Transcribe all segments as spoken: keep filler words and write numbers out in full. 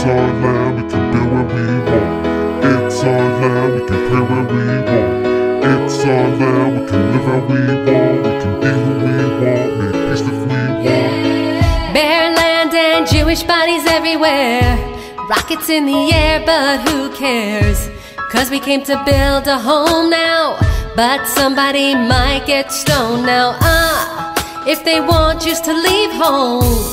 It's our land, we can build where we want. It's our land, we can pray where we want. It's our land, we can live how we want. We can be who we want, make peace if we want. Bare land and Jewish bodies everywhere. Rockets in the air, but who cares? Cause we came to build a home now, but somebody might get stoned now. Ah, if they want just to leave home,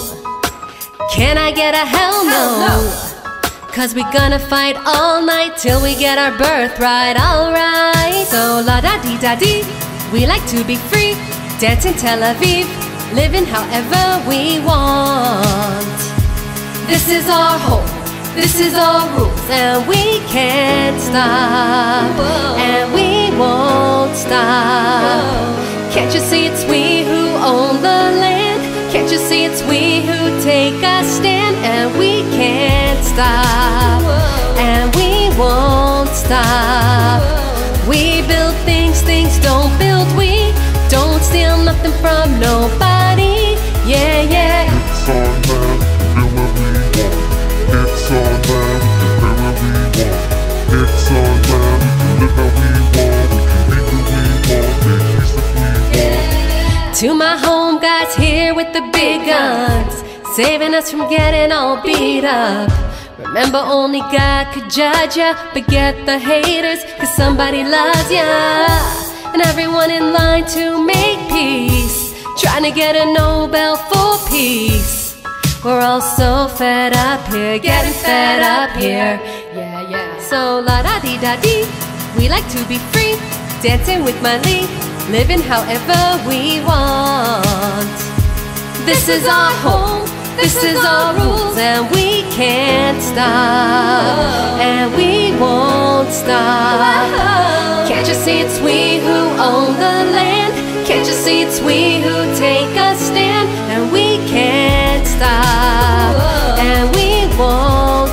can I get a hell no? Hell no. Cause we gonna fight all night till we get our birthright, alright. So la-da-dee-da-dee, we like to be free, dance in Tel Aviv, living however we want. This is our home, this is our rules, and we can't stop. Whoa. And we won't stop. Whoa. Can't you see it's we who own the land? Can't you see it's we who take a stand? And we can't stop. Whoa. And we won't stop. Whoa. We build things, things don't build we. Don't steal nothing from nobody. Yeah, yeah. It's our land, build where we want. It's our land, we can pray where we want. It's our land, we can live how we want. We can be who we want, make peace if we want. To my home guys here with the big guns, saving us from getting all beat up. Remember, only God could judge ya. Forget the haters, cause somebody loves ya. And everyone in line to make peace, trying to get a Nobel for peace. We're all so fed up here, getting fed up here. Yeah, yeah. So la-da-dee-da-dee, we like to be free, dancing with Miley, living however we want. This is our home, this is our rules, and we can't stop. And we won't stop. Can't you see it's we who own the land? Can't you see it's we who take a stand? And we can't stop. And we won't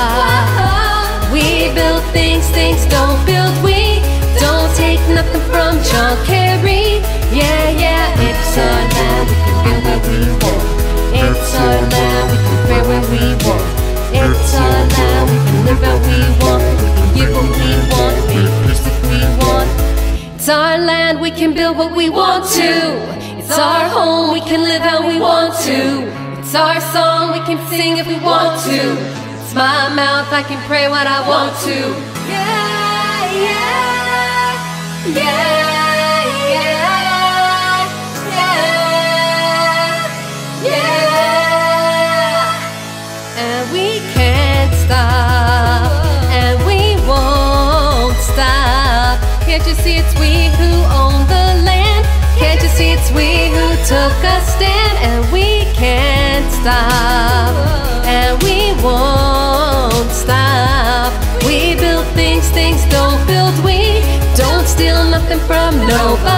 stop. We build things, things don't build we. Don't take nothing from John Kerry. Yeah, yeah. It's our land, we can build where we want. It's our land, we can pray where we want. It's our land, we can live how we want. We can give what we want, make peace if we want. It's our land, we can build what we want to. It's our home, we can live how we want to. It's our song, we can sing if we want to. It's my mouth, I can pray what I want to. Yeah, yeah, yeah. Can't you see it's we who own the land? Can't you see it's we who took a stand? And we can't stop. And we won't stop. We build things, things don't build we. Don't steal nothing from nobody.